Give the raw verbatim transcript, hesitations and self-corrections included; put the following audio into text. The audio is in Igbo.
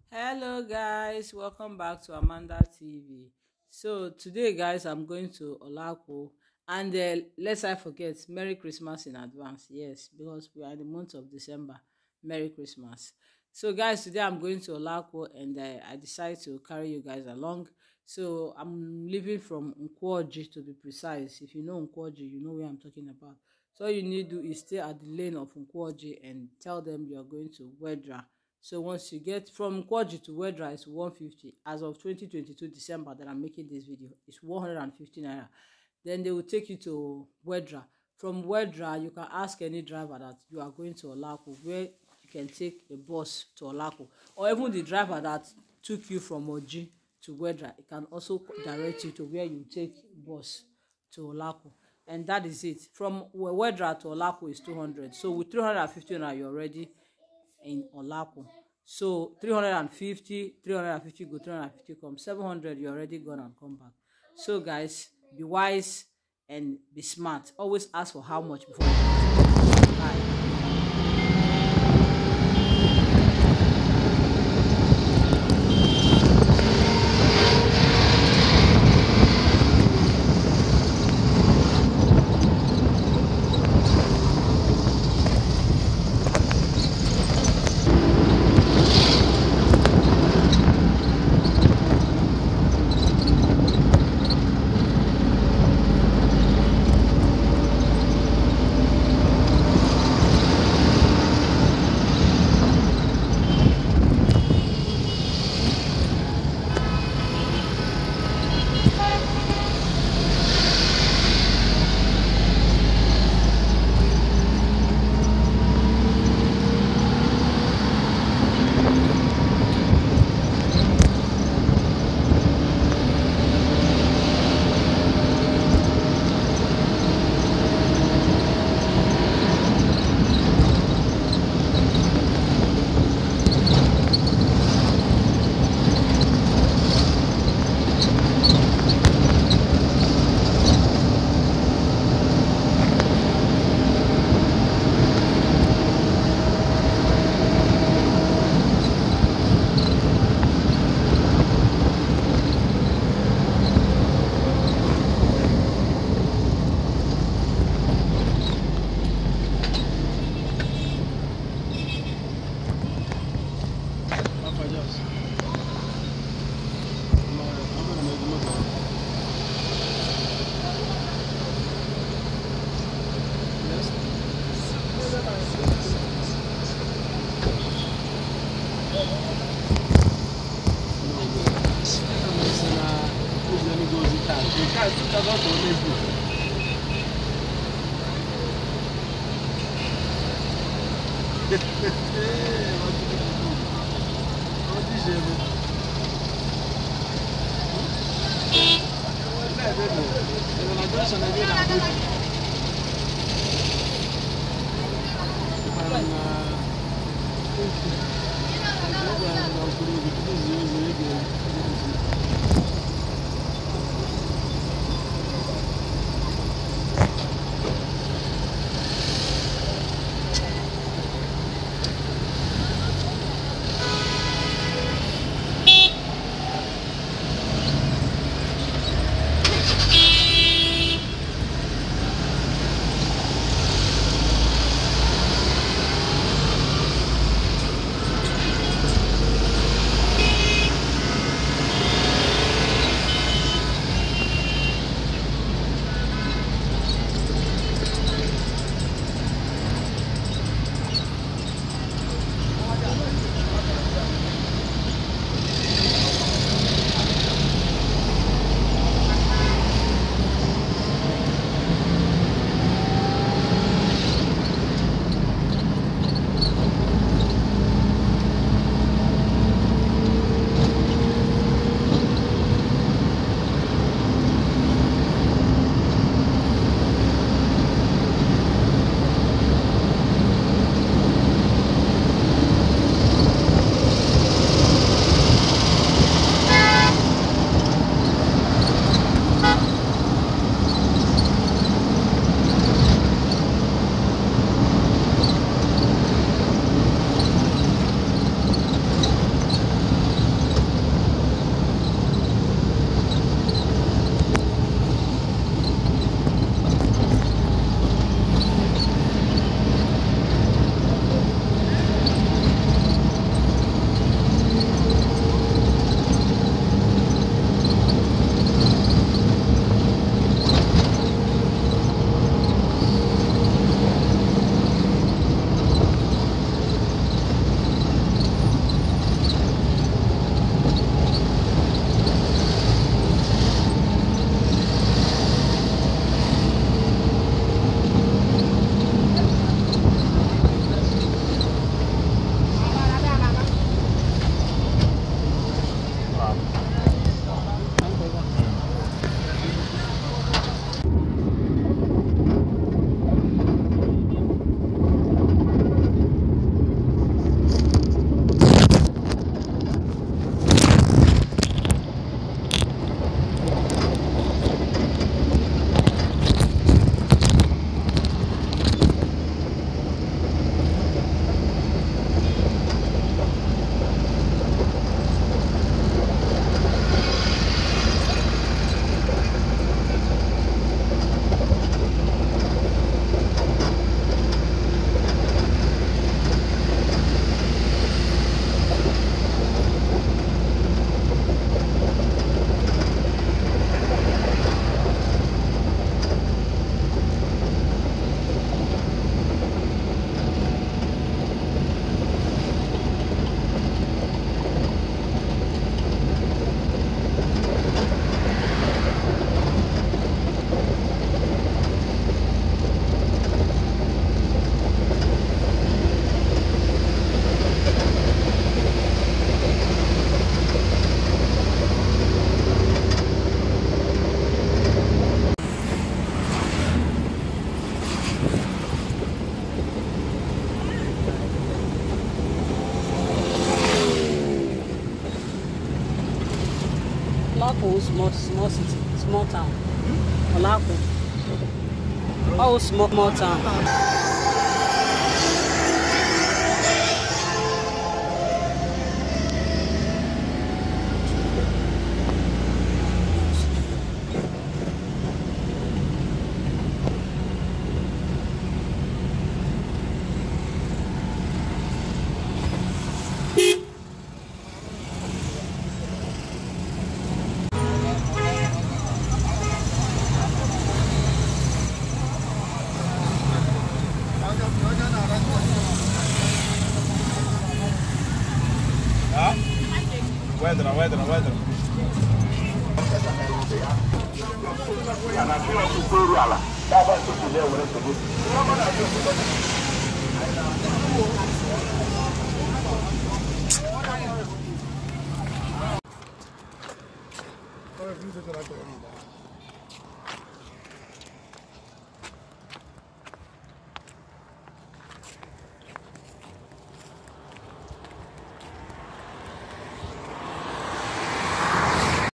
Hello guys, welcome back to Amanda T V. So today guys, I'm going to Olako, and uh, let's I forget, Merry Christmas in advance. Yes, because we are in the month of December. Merry Christmas. So guys, today I'm going to Olako, and uh, I decided to carry you guys along. So I'm leaving from Nkwoji, to be precise. If you know Nkwoji, you know where I'm talking about. So all you need to do is stay at the lane of Nkwoji and tell them you are going to Wedra. So once you get from Kwaji to Wedra, it's one fifty. As of twenty twenty-two December that I'm making this video, it's one hundred fifty naira. Then they will take you to Wedra. From Wedra, you can ask any driver that you are going to Olako, where you can take a bus to Olako, or even the driver that took you from Oji to Wedra. It can also direct you to where you take bus to Olako. And that is it. From Wedra to Olako is two hundred. So with three hundred fifty naira, you're already in Olapo. So three hundred fifty, three hundred fifty go, three hundred fifty come, seven hundred, you're already gone and come back. So guys, be wise and be smart. Always ask for how much before you buy. Olapo, small, small city, small town. Olapo. Oh, small, small town. Weather, weather, weather.